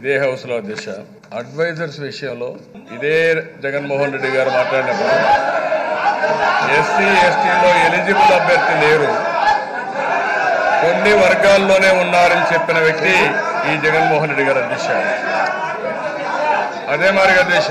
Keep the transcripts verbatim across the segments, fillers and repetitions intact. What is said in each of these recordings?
ఇదే హౌస్లో దిశ అడ్వైజర్స్ విషయంలో ఇదే జగన్మోహన్ రెడ్డి గారు మాట్లాడినప్పుడు ఎస్సీ ఎస్టీలో ఎలిజిబుల్ అభ్యర్థి లేరు, కొన్ని వర్గాల్లోనే ఉన్నారని చెప్పిన వ్యక్తి ఈ జగన్మోహన్ రెడ్డి గారు దిశ. అదే మాదిరిగా దిశ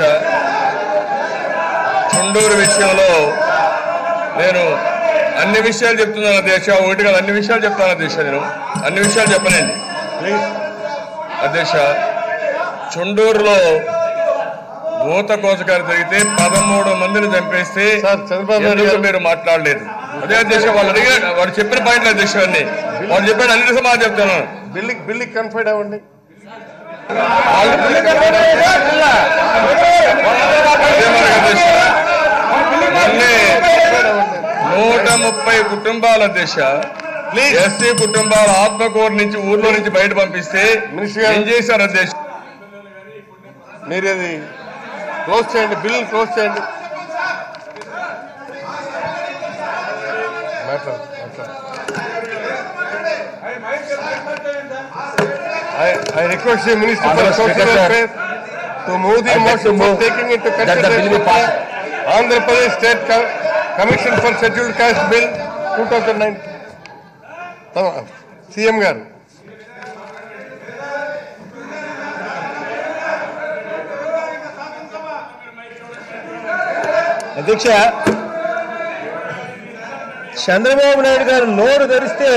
చుండూరు విషయంలో నేను అన్ని విషయాలు చెప్తున్నాను దేశ, ఒకటి కాదు అన్ని విషయాలు చెప్తాను దేశ, నేను అన్ని విషయాలు చెప్పనండి ప్లీజ్. అధ్యక్ష, చుండూరులో భూత కోసకారు జరిగితే పదమూడు మందిని చంపేస్తే చంద్రబాబు మీరు మాట్లాడలేదు. అదే అధ్యక్ష, వాళ్ళు అడిగే వాడు చెప్పిన పాయింట్లు అధ్యక్ష అన్ని వాళ్ళు చెప్పాడు, అన్ని సమాధానం చెప్తాను. బిల్లు బిల్లు కన్ఫైడ్ అవ్వండి. నూట ముప్పై కుటుంబాల దిశ ఎస్సీ కుటుంబాల ఆత్మకూరు నుంచి ఊర్లో నుంచి బయట పంపిస్తే ఏం చేశారు అధ్యక్ష? మీరు అది క్లోజ్ చేయండి, బిల్లు క్లోజ్ చేయండి. మాట్లాడు మాట్లాడు. I, I request the Minister for Social Welfare to move the motion for taking into consideration Andhra Pradesh State Commission for Scheduled Caste Bill two thousand nine. C M గారు అధ్యక్ష, చంద్రబాబు నాయుడు గారు నోరు తెరిస్తే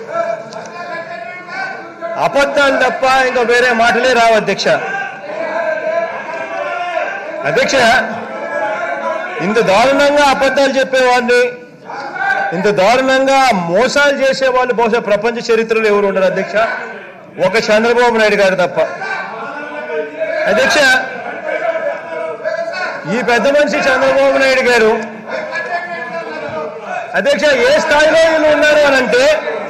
అబద్ధాలు తప్ప ఇంకా వేరే మాటలే రావు అధ్యక్ష. అధ్యక్ష, ఇంత దారుణంగా అబద్ధాలు చెప్పేవాడిని, ఇంత దారుణంగా మోసాలు చేసేవాళ్ళు బహుశా ప్రపంచ చరిత్రలో ఎవరు ఉండరు అధ్యక్ష, ఒక చంద్రబాబు నాయుడు గారు తప్ప. అధ్యక్ష, ఈ పెద్ద మనిషి చంద్రబాబు నాయుడు గారు అధ్యక్ష ఏ స్థాయిలో వీళ్ళు ఉన్నారు అని అంటే,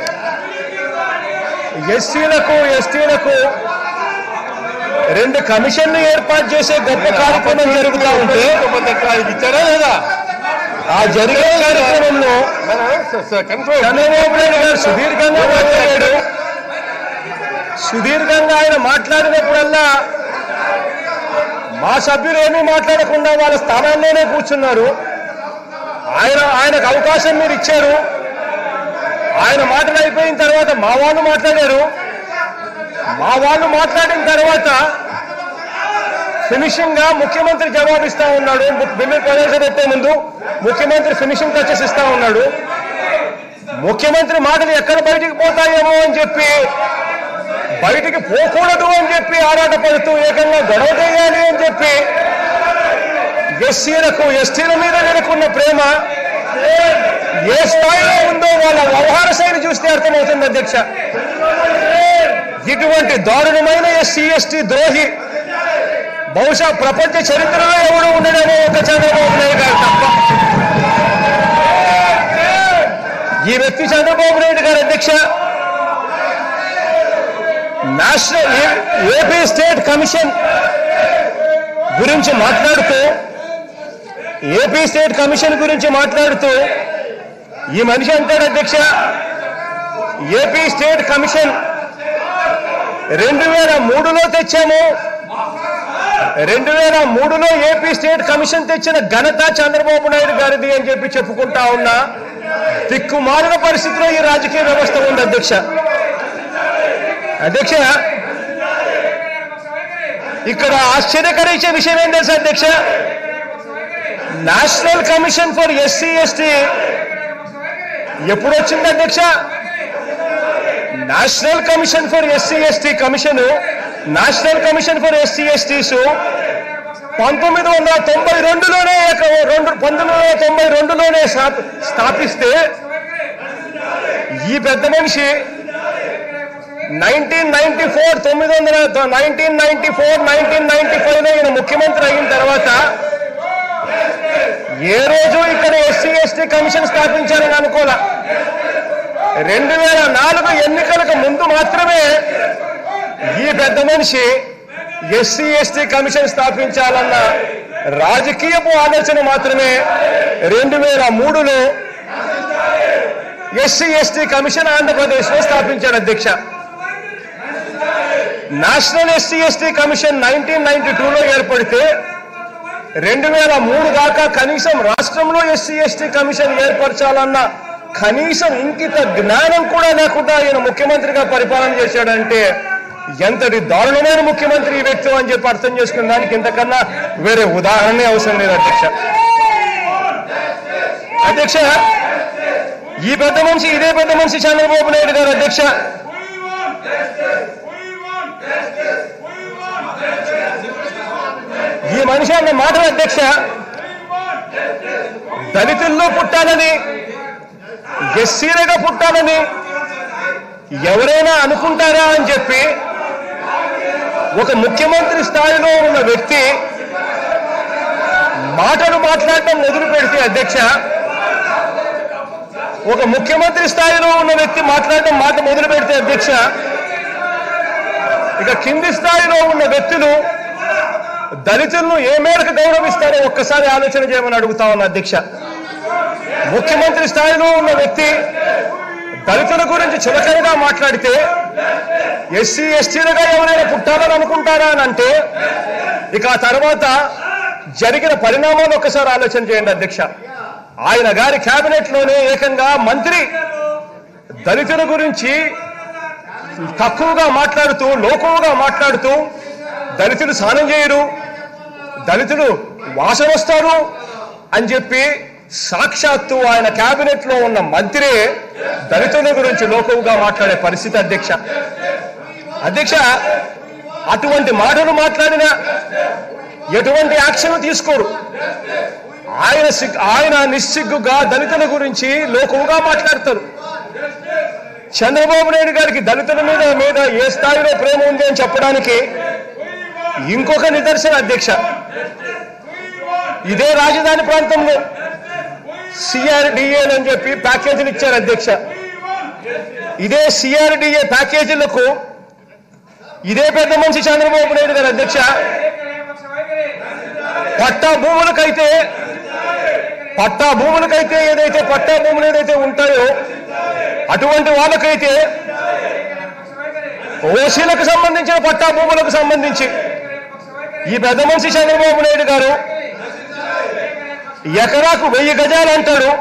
ఎస్సీలకు ఎస్టీలకు రెండు కమిషన్లు ఏర్పాటు చేసే గొప్ప కార్యక్రమం జరుగుతూ ఉంటే ఇచ్చారా లేదా? ఆ జరిగే కార్యక్రమంలో చంద్రబాబు నాయుడు గారు సుదీర్ఘంగా మాట్లాడాడు. సుదీర్ఘంగా ఆయన మాట్లాడినప్పుడల్లా మా సభ్యులు ఏమీ మాట్లాడకుండా వాళ్ళ స్థానాల్లోనే కూర్చున్నారు. ఆయన ఆయనకు అవకాశం మీరు ఇచ్చారు. ఆయన మాటలు అయిపోయిన తర్వాత మా వాళ్ళు మాట్లాడారు. మా వాళ్ళు మాట్లాడిన తర్వాత ఫినిషింగ్ గా ముఖ్యమంత్రి జవాబిస్తా ఉన్నాడు. బిల్లు ప్రవేశపెట్టే ముందు ముఖ్యమంత్రి ఫినిషింగ్ టచెస్ ఇస్తా ఉన్నాడు. ముఖ్యమంత్రి మాటలు ఎక్కడ బయటికి పోతాయేమో అని చెప్పి, బయటికి పోకూడదు అని చెప్పి ఆరాటపడుతూ ఏకంగా గొడవ చేయాలి అని చెప్పి ఎస్సీలకు ఎస్టీల మీద వెనుకున్న ప్రేమ ఏ స్థాయిలో ఉందో వాళ్ళ వ్యవహార శైలి చూస్తే అర్థమవుతుంది అధ్యక్ష. ఇటువంటి దారుణమైన ఎస్సీ ఎస్టీ ద్రోహి బహుశా ప్రపంచ చరిత్రలో ఎవరు ఉండడమో ఒక చంద్రబాబు నాయుడు గారు తప్ప. ఈ వ్యక్తి చంద్రబాబు నాయుడు గారు అధ్యక్ష నేషనల్ ఏపీ స్టేట్ కమిషన్ గురించి మాట్లాడుతూ ఏపీ స్టేట్ కమిషన్ గురించి మాట్లాడుతూ ఈ మనిషి అంటాడు అధ్యక్ష, ఏపీ స్టేట్ కమిషన్ రెండు వేల మూడులో తెచ్చాము, రెండు వేల మూడులో ఏపీ స్టేట్ కమిషన్ తెచ్చిన ఘనత చంద్రబాబు నాయుడు గారిది అని చెప్పి చెప్పుకుంటా ఉన్నా దిక్కుమాలిన పరిస్థితిలో ఈ రాజకీయ వ్యవస్థ ఉంది అధ్యక్ష. అధ్యక్ష, ఇక్కడ ఆశ్చర్యకరించే విషయం ఏం తెలుసా అధ్యక్ష, national commission for SC ST ఎప్పుడు వచ్చింది అధ్యక్ష? National commission for SC ST commission national commission for SC STs పంతొమ్మిది వందల తొంభై రెండులోనే రెండు పంతొమ్మిది వందల తొంభై రెండులోనే స్థాపిస్తే ఈ పెద్ద మనిషి నైన్టీన్ నైన్టీ ఫోర్ తొమ్మిది వందల nineteen ninety four nineteen ninety five లో ఈయన ముఖ్యమంత్రి అయిన తర్వాత ఏ రోజు ఇక్కడ ఎస్సీ ఎస్టీ కమిషన్ స్థాపించాలని అనుకోలే. రెండు వేల నాలుగు ఎన్నికలకు ముందు మాత్రమే ఈ పెద్ద మనిషి ఎస్సీ ఎస్టీ కమిషన్ స్థాపించాలన్న రాజకీయపు ఆలోచన మాత్రమే రెండు వేల మూడులో ఎస్సీ ఎస్టీ కమిషన్ ఆంధ్రప్రదేశ్ లో స్థాపించారు అధ్యక్ష. National SC ST commission nineteen ninety టూలో ఏర్పడితే రెండు వేల మూడు దాకా కనీసం రాష్ట్రంలో ఎస్సీ ఎస్టీ కమిషన్ ఏర్పరచాలన్న కనీసం ఇంకిత జ్ఞానం కూడా లేకుండా ఆయన ముఖ్యమంత్రిగా పరిపాలన చేశాడంటే ఎంతటి దారుణమైన ముఖ్యమంత్రి ఈ వ్యక్తి అని చెప్పి అర్థం చేసుకున్న దానికి ఇంతకన్నా వేరే ఉదాహరణే అవసరం లేదు అధ్యక్ష. అధ్యక్ష, ఈ పెద్ద మనిషి ఇదే పెద్ద మనిషి చంద్రబాబు నాయుడు గారు అధ్యక్ష ఈ మనిషి అన్న మాటలు అధ్యక్ష దళితుల్లో పుట్టాలని ఎస్సీలుగా పుట్టాలని ఎవరైనా అనుకుంటారా అని చెప్పి ఒక ముఖ్యమంత్రి స్థాయిలో ఉన్న వ్యక్తి మాటలు మాట్లాడటం మొదలు పెడితే అధ్యక్ష ఒక ముఖ్యమంత్రి స్థాయిలో ఉన్న వ్యక్తి మాట్లాడటం మాట మొదలు పెడితే అధ్యక్ష ఇక కింది స్థాయిలో ఉన్న వ్యక్తులు దళితులను ఏ మేరకు గౌరవిస్తారో ఒక్కసారి ఆలోచన చేయమని అడుగుతా ఉన్నా అధ్యక్ష. ముఖ్యమంత్రి స్థాయిలో ఉన్న వ్యక్తి దళితుల గురించి చులకనగా మాట్లాడితే ఎస్సీ ఎస్టీలుగా ఎవరైనా పుట్టాలని అనుకుంటారా అని అంటే ఇక ఆ తర్వాత జరిగిన పరిణామాలు ఒక్కసారి ఆలోచన చేయండి అధ్యక్ష. ఆయన గారి కేబినెట్ లోనే ఏకంగా మంత్రి దళితుల గురించి తక్కువగా మాట్లాడుతూ లోకువగా మాట్లాడుతూ దళితులు స్నానం చేయరు, దళితులు వాసన వస్తారు అని చెప్పి సాక్షాత్తు ఆయన కేబినెట్ లో ఉన్న మంత్రే దళితుల గురించి లోకువగా మాట్లాడే పరిస్థితి అధ్యక్ష. అధ్యక్ష, అటువంటి మాటలు మాట్లాడినా ఎటువంటి యాక్షన్ తీసుకోరు. ఆయన ఆయన నిస్సిగ్గుగా దళితుల గురించి లోకువగా మాట్లాడతారు. చంద్రబాబు నాయుడు గారికి దళితుల మీద మీద ఏ స్థాయిలో ప్రేమ ఉంది అని చెప్పడానికి ఇంకొక నిదర్శన అధ్యక్ష. ఇదే రాజధాని ప్రాంతంలో సిఆర్డిఏ అని చెప్పి ప్యాకేజీలు ఇచ్చారు అధ్యక్ష. ఇదే సిఆర్డిఏ ప్యాకేజీలకు ఇదే పెద్ద మనిషి చంద్రబాబు నాయుడు గారు అధ్యక్ష పట్టా భూములకైతే పట్టా భూములకైతే ఏదైతే పట్టా భూములు ఏదైతే ఉంటాయో అటువంటి వాళ్ళకైతే ఓసీలకు సంబంధించిన పట్టా భూములకు సంబంధించి ఈ పెద్ద మనిషి చంద్రబాబు నాయుడు గారు ఎకరాకు వెయ్యి గజాలు అంటాడు,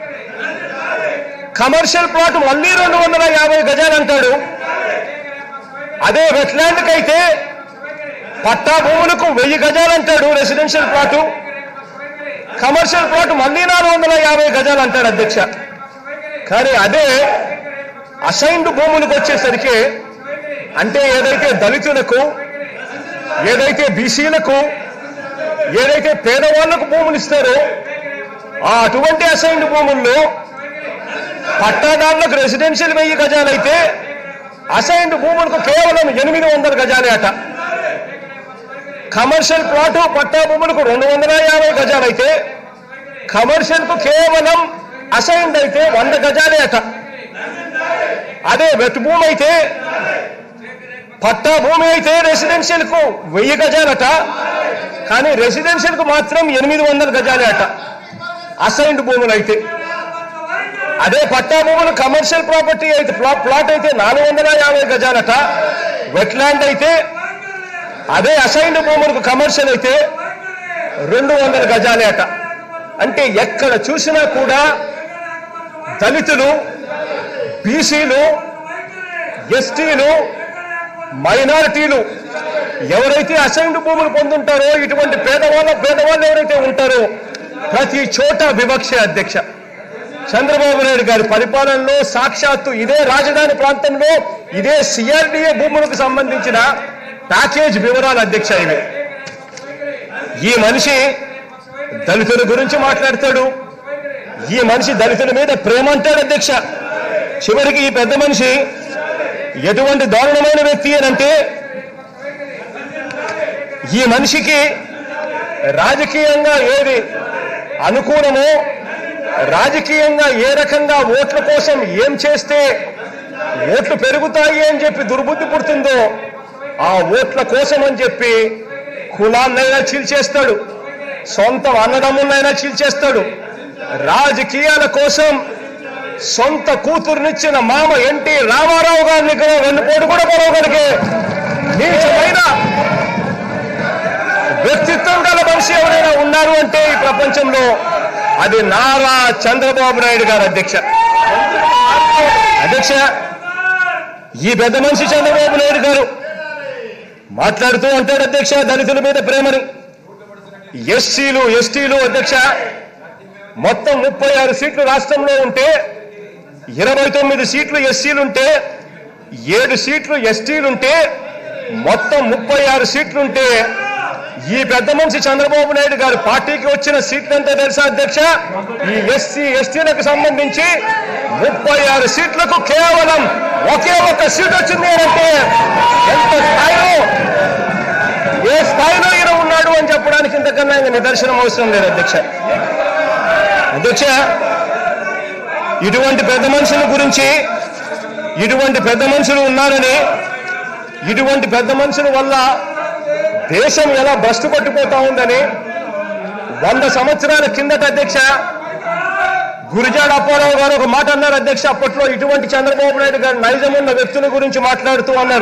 కమర్షియల్ ప్లాట్ మళ్ళీ రెండు వందల యాభై గజాలు అంటాడు. అదే వెట్లాండ్కి అయితే పట్టా భూములకు వెయ్యి గజాలు అంటాడు రెసిడెన్షియల్ ప్లాటు, కమర్షియల్ ప్లాట్ మళ్ళీ నాలుగు వందల యాభై గజాలు అంటాడు అధ్యక్ష. కానీ అదే అసైన్డ్ భూములకు వచ్చేసరికి అంటే ఏదైతే దళితులకు ఏదైతే బీసీలకు ఏదైతే పేదవాళ్లకు భూములు ఇస్తారో ఆ అటువంటి అసైన్డ్ భూముల్లో పట్టాదారులకు రెసిడెన్షియల్ వెయ్యి గజాలైతే అసైన్డ్ భూములకు కేవలం ఎనిమిది వందల గజాలే అట. కమర్షియల్ ప్లాటు పట్టా భూములకు రెండు వందల యాభై గజాలైతే కమర్షియల్ కు కేవలం అసైన్డ్ అయితే వంద గజాలే అట. అదే వెట్ భూమి అయితే పట్టా భూమి అయితే రెసిడెన్షియల్ కు వెయ్యి గజాలట, కానీ రెసిడెన్షియల్ కు మాత్రం ఎనిమిది వందల గజాలే అట అసైన్డ్ భూములు అయితే. అదే పట్టా భూములు కమర్షియల్ ప్రాపర్టీ అయితే ప్లాట్ అయితే నాలుగు వందల యాభై గజాలట, వెట్లాండ్ అయితే అదే అసైన్డ్ భూములకు కమర్షియల్ అయితే రెండు వందల గజాలే అట. అంటే ఎక్కడ చూసినా కూడా దళితులు, బీసీలు, ఎస్టీలు, మైనారిటీలు ఎవరైతే అసైన్డ్ భూములు పొందుంటారో ఇటువంటి పేదవాళ్ళ పేదవాళ్ళు ఎవరైతే ఉంటారో ప్రతి చోట వివక్ష అధ్యక్ష. చంద్రబాబు నాయుడు గారి పరిపాలనలో సాక్షాత్తు ఇదే రాజధాని ప్రాంతంలో ఇదే సిఆర్డిఏ భూములకు సంబంధించిన ప్యాకేజ్ వివరాలు అధ్యక్ష ఇవి. ఈ మనిషి దళితుల గురించి మాట్లాడతాడు, ఈ మనిషి దళితుల మీద ప్రేమ అంటాడు అధ్యక్ష. చివరికి ఈ పెద్ద మనిషి ఎటువంటి దారుణమైన వ్యక్తి అనంటే ఈ మనిషికి రాజకీయంగా ఏది అనుకూలమో, రాజకీయంగా ఏ రకంగా ఓట్ల కోసం ఏం చేస్తే ఓట్లు పెరుగుతాయి అని చెప్పి దుర్బుద్ధి పుడుతుందో ఆ ఓట్ల కోసం అని చెప్పి కులాన్నైనా చీల్చేస్తాడు, సొంత అన్నదమ్ములైనా చీల్చేస్తాడు. రాజకీయాల కోసం సొంత కూతురునిచ్చిన మామ ఎన్టీ రామారావు గారిని వెన్నుపోటు కూడా పొడవగలిగే నీచమైన వ్యక్తిత్వం గల మనిషి ఎవరైనా ఉన్నారు అంటే ఈ ప్రపంచంలో అది నారా చంద్రబాబు నాయుడు గారు. అధ్యక్ష అధ్యక్ష ఈ పెద్ద మనిషి చంద్రబాబు నాయుడు గారు మాట్లాడుతూ అంటాడు అధ్యక్ష దళితుల మీద ప్రేమని. ఎస్సీలు ఎస్టీలు అధ్యక్ష మొత్తం ముప్పై ఆరు సీట్లు రాష్ట్రంలో ఉంటే ఇరవై తొమ్మిది సీట్లు ఎస్సీలుంటే ఏడు సీట్లు ఎస్టీలుంటే మొత్తం ముప్పై ఆరు సీట్లుంటే ఈ పెద్ద మనిషి చంద్రబాబు నాయుడు గారు పార్టీకి వచ్చిన సీట్లు ఎంత తెలుసా అధ్యక్ష? ఈ ఎస్సీ ఎస్టీలకు సంబంధించి ముప్పై ఆరు సీట్లకు కేవలం ఒకే ఒక్క సీట్ వచ్చింది అంటే ఎంత స్థాయిలో ఏ స్థాయిలో ఈయన ఉన్నాడు అని చెప్పడానికి ఇంతకన్నా ఇంకా నిదర్శనం అవసరం లేదు అధ్యక్ష. అధ్యక్ష ఇటువంటి పెద్ద మనుషుల గురించి ఇటువంటి పెద్ద మనుషులు ఉన్నారని ఇటువంటి పెద్ద మనుషుల వల్ల దేశం ఎలా భ్రష్టు పట్టిపోతా ఉందని వంద సంవత్సరాల కిందట అధ్యక్ష గురిజాడ అప్పారావు గారు ఒక మాట అన్నారు అధ్యక్ష. అప్పట్లో ఇటువంటి చంద్రబాబు నాయుడు గారు నైజం ఉన్న వ్యక్తుల గురించి మాట్లాడుతూ అన్నారు,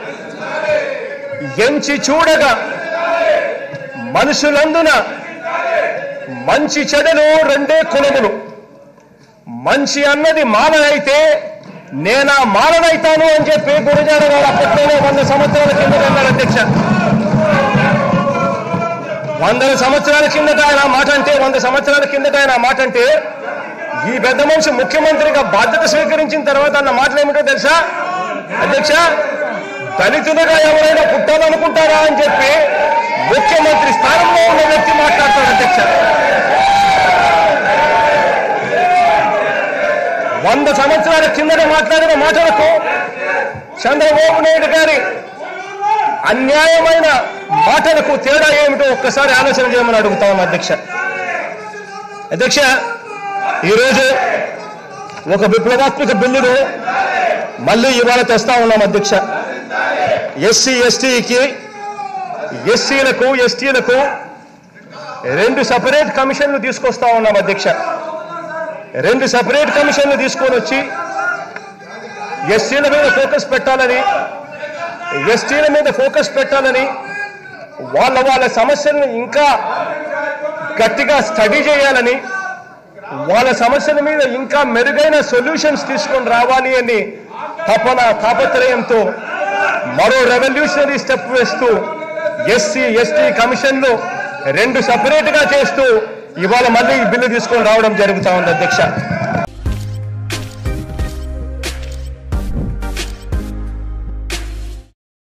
ఎంచి చూడగా మనుషులందున మంచి చెడులు రెండే కులములు, మంచి అన్నది మాలనైతే నేనా మాలనైతాను అని చెప్పి గురిజాడ గారు అప్పట్లోనే వంద సంవత్సరాల కిందట అన్నారు అధ్యక్ష. వందల సంవత్సరాల కిందట ఆయన మాట అంటే వంద సంవత్సరాల కిందట ఆయన మాట అంటే ఈ పెద్ద మనిషి ముఖ్యమంత్రిగా బాధ్యత స్వీకరించిన తర్వాత అన్న మాటలు ఏమిటో తెలుసా అధ్యక్ష? దళితులుగా ఎవరైనా పుట్టాలనుకుంటారా అని చెప్పి ముఖ్యమంత్రి స్థానంలో ఉన్న వ్యక్తి మాట్లాడతాడు అధ్యక్ష. వంద సంవత్సరాల కిందట మాట్లాడిన మాటలకు చంద్రబాబు నాయుడు గారి అన్యాయమైన మాటలకు తేడా ఏమిటో ఒక్కసారి ఆలోచన చేయమని అడుగుతా ఉన్నా అధ్యక్ష. అధ్యక్ష ఈరోజు ఒక విప్లవాత్మక బిల్లును మళ్ళీ ఇవాళ తెస్తా ఉన్నాం అధ్యక్ష. ఎస్సీ ఎస్టీకి ఎస్సీలకు ఎస్టీలకు రెండు సపరేట్ కమిషన్లు తీసుకొస్తా ఉన్నాం అధ్యక్ష. రెండు సపరేట్ కమిషన్లు తీసుకొని వచ్చి ఎస్సీల మీద ఫోకస్ పెట్టాలని ఎస్టీల మీద ఫోకస్ పెట్టాలని వాళ్ళ వాళ్ళ సమస్యలను ఇంకా గట్టిగా స్టడీ చేయాలని వాళ్ళ సమస్యల మీద ఇంకా మెరుగైన సొల్యూషన్స్ తీసుకొని రావాలి అని తపన తాపత్రయంతో మరో రెవల్యూషనరీ స్టెప్ వేస్తూ ఎస్సీ ఎస్టీ కమిషన్లు రెండు సపరేట్ గా చేస్తూ ఇవాళ మళ్ళీ ఈ బిల్లు తీసుకొని రావడం జరుగుతా ఉంది అధ్యక్ష.